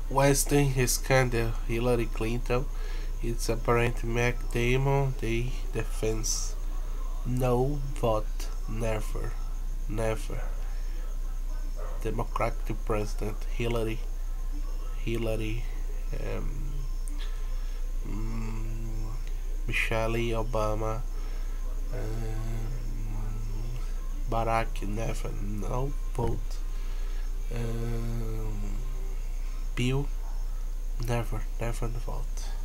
Weinstein scandal, Hillary Clinton, it's apparent Damon, they defense. No vote, never, never. Democratic President Hillary, um, mm, Michelle Obama, Barack, never, no vote. Um, Bill, never, never vote.